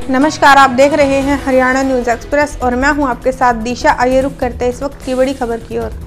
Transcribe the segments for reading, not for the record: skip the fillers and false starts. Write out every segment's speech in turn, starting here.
नमस्कार, आप देख रहे हैं हरियाणा न्यूज़ एक्सप्रेस और मैं हूं आपके साथ दिशा। आइए रुक करते हैं इस वक्त की बड़ी खबर की ओर।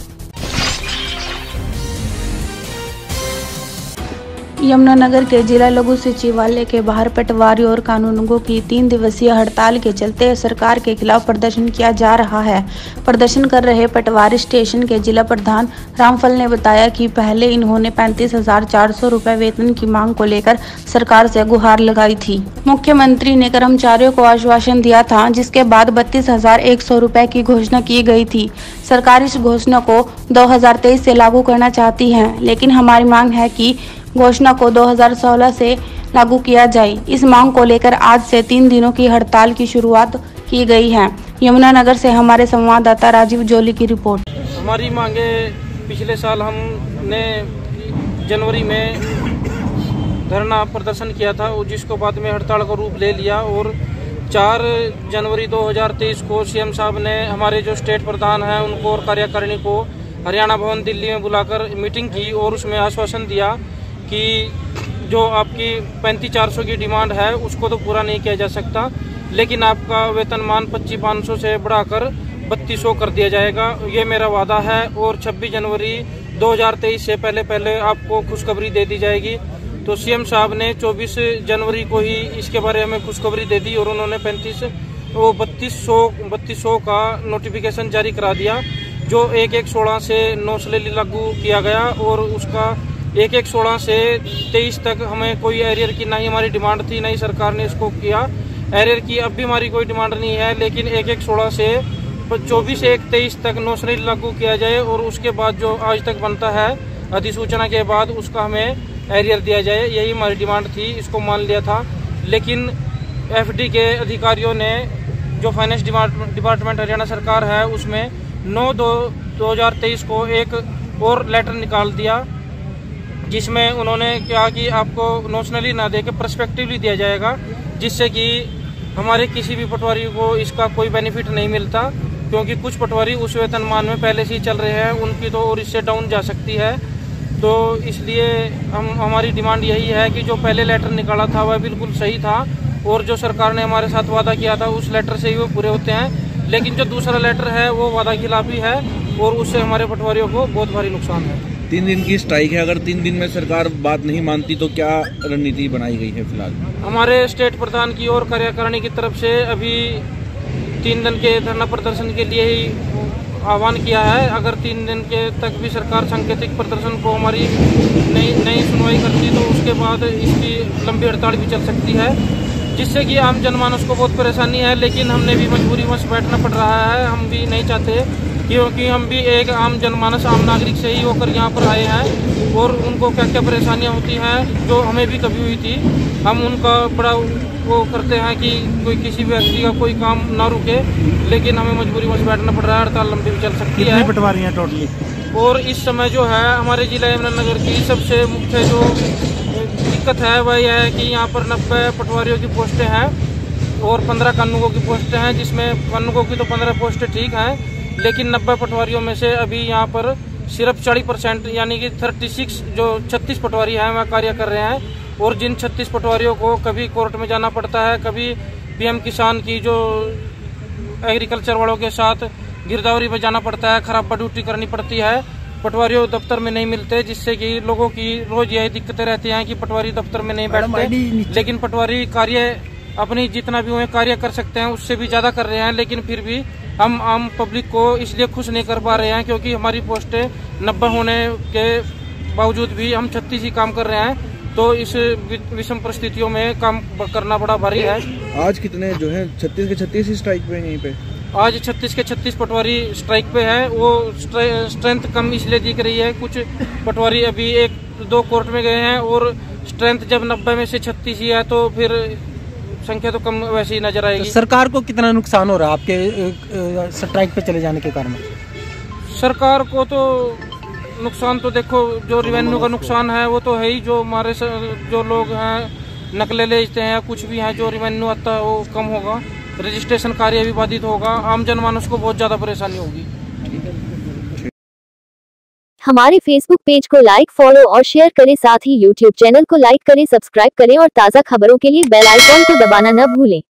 यमुनानगर के जिला लघु सचिवालय के बाहर पटवारी और कानूनगों की 3 दिवसीय हड़ताल के चलते सरकार के खिलाफ प्रदर्शन किया जा रहा है। प्रदर्शन कर रहे पटवारी स्टेशन के जिला प्रधान रामफल ने बताया कि पहले इन्होंने 35,400 रुपए वेतन की मांग को लेकर सरकार से गुहार लगाई थी। मुख्यमंत्री ने कर्मचारियों को आश्वासन दिया था, जिसके बाद 32,100 रुपए की घोषणा की गई थी। सरकार इस घोषणा को 2023 से लागू करना चाहती है, लेकिन हमारी मांग है कि घोषणा को 2016 से लागू किया जाए। इस मांग को लेकर आज से 3 दिनों की हड़ताल की शुरुआत की गई है। यमुनानगर से हमारे संवाददाता राजीव जोली की रिपोर्ट। हमारी मांगे पिछले साल हमने जनवरी में धरना प्रदर्शन किया था, जिसको बाद में हड़ताल का रूप ले लिया और 4 जनवरी 2023 को सीएम साहब ने हमारे जो स्टेट प्रधान हैं उनको और कार्यकारिणी को हरियाणा भवन दिल्ली में बुलाकर मीटिंग की और उसमें आश्वासन दिया कि जो आपकी 35,400 की डिमांड है उसको तो पूरा नहीं किया जा सकता, लेकिन आपका वेतनमान 25,500 से बढ़ाकर 3200 कर दिया जाएगा। ये मेरा वादा है और 26 जनवरी 2023 से पहले आपको खुशखबरी दे दी जाएगी। तो सीएम साहब ने 24 जनवरी को ही इसके बारे में खुशखबरी दे दी और उन्होंने 3200 का नोटिफिकेशन जारी करा दिया, जो 1/1/16 से नौसलेली लागू किया गया और उसका 1/1/16 से 23 तक हमें कोई एरियर की ना ही हमारी डिमांड थी, ना ही सरकार ने इसको किया एरियर की। अब भी हमारी कोई डिमांड नहीं है, लेकिन 1/1/16 से 24/1/23 तक नौसलेली लागू किया जाए और उसके बाद जो आज तक बनता है अधिसूचना के बाद उसका हमें एरियर दिया जाए। यही हमारी डिमांड थी, इसको मान लिया था। लेकिन एफडी के अधिकारियों ने जो फाइनेंस डिपार्टमेंट हरियाणा सरकार है उसमें 9/2/2023 को एक और लेटर निकाल दिया, जिसमें उन्होंने कहा कि आपको नोशनली ना देके पर्सपेक्टिवली दिया जाएगा, जिससे कि हमारे किसी भी पटवारी को इसका कोई बेनिफिट नहीं मिलता, क्योंकि कुछ पटवारी उस वेतनमान में पहले से ही चल रहे हैं, उनकी तो और इससे डाउन जा सकती है। तो इसलिए हमारी डिमांड यही है कि जो पहले लेटर निकाला था वह बिल्कुल सही था और जो सरकार ने हमारे साथ वादा किया था उस लेटर से ही वो पूरे होते हैं, लेकिन जो दूसरा लेटर है वो वादा खिलाफी है और उससे हमारे पटवारियों को बहुत भारी नुकसान है। 3 दिन की स्ट्राइक है, अगर 3 दिन में सरकार बात नहीं मानती तो क्या रणनीति बनाई गई है? फिलहाल हमारे स्टेट प्रधान की और कार्यकारिणी की तरफ से अभी 3 दिन के धरना प्रदर्शन के लिए ही आह्वान किया है। अगर 3 दिन के तक भी सरकार सांकेतिक प्रदर्शन को हमारी नहीं सुनवाई करती तो उसके बाद इसकी लंबी हड़ताल भी चल सकती है, जिससे कि आम जनमानस को बहुत परेशानी है। लेकिन हमने भी मजबूरीवश बैठना पड़ रहा है, हम भी नहीं चाहते, क्योंकि हम भी एक आम जनमानस आम नागरिक से ही होकर यहाँ पर आए हैं और उनको क्या क्या परेशानियाँ होती हैं जो हमें भी कभी हुई थी। हम उनका बड़ा वो करते हैं कि कोई किसी व्यक्ति का कोई काम ना रुके, लेकिन हमें मजबूरीवश बैठना पड़ रहा है। हड़ताल लंबी भी चल सकती है। पटवारी हैं टोटली? और इस समय जो है हमारे जिला यमुनानगर की सबसे मुख्य जो दिक्कत है वह यह है कि यहाँ पर 90 पटवारियों की पोस्टें हैं और 15 कानूनगों की पोस्टें हैं, जिसमें कानूनगों की तो 15 पोस्टें ठीक हैं, लेकिन 90 पटवारियों में से अभी यहाँ पर सिर्फ 40% यानी कि 36 पटवारी हैं वह कार्य कर रहे हैं। और जिन 36 पटवारियों को कभी कोर्ट में जाना पड़ता है, कभी पीएम किसान की जो एग्रीकल्चर वालों के साथ गिरदावरी में जाना पड़ता है, खराब ड्यूटी करनी पड़ती है, पटवारियों दफ्तर में नहीं मिलते, जिससे कि लोगों की रोज यही दिक्कतें रहती हैं कि पटवारी दफ्तर में नहीं बैठते। लेकिन पटवारी कार्य अपनी जितना भी उन्हें कार्य कर सकते हैं उससे भी ज्यादा कर रहे हैं, लेकिन फिर भी हम आम पब्लिक को इसलिए खुश नहीं कर पा रहे हैं क्योंकि हमारी पोस्टें 90 होने के बावजूद भी हम 36 ही काम कर रहे हैं। तो इस विषम परिस्थितियों में काम करना बड़ा भारी है। आज कितने जो है 36 के 36 ही स्ट्राइक पे यहीं पे? आज 36 के 36 पटवारी स्ट्राइक पे है। वो स्ट्रेंथ कम इसलिए दिख रही है, कुछ पटवारी अभी 1-2 कोर्ट में गए हैं और स्ट्रेंथ जब 90 में से 36 ही है तो फिर संख्या तो कम वैसे ही नजर आएगी। तो सरकार को कितना नुकसान हो रहा है आपके स्ट्राइक पे चले जाने के कारण? सरकार को तो नुकसान तो देखो, जो रेवेन्यू का नुकसान है वो तो है ही, जो हमारे जो लोग हैं नकलें लेते हैं, कुछ भी हैं, जो रेवेन्यू आता है वो कम होगा, रजिस्ट्रेशन कार्य भी बाधित होगा, आम जनमानस को बहुत ज्यादा परेशानी होगी। हमारे फेसबुक पेज को लाइक, फॉलो और शेयर करें, साथ ही यूट्यूब चैनल को लाइक करें, सब्सक्राइब करें और ताज़ा खबरों के लिए बेल आइकॉन को दबाना न भूलें।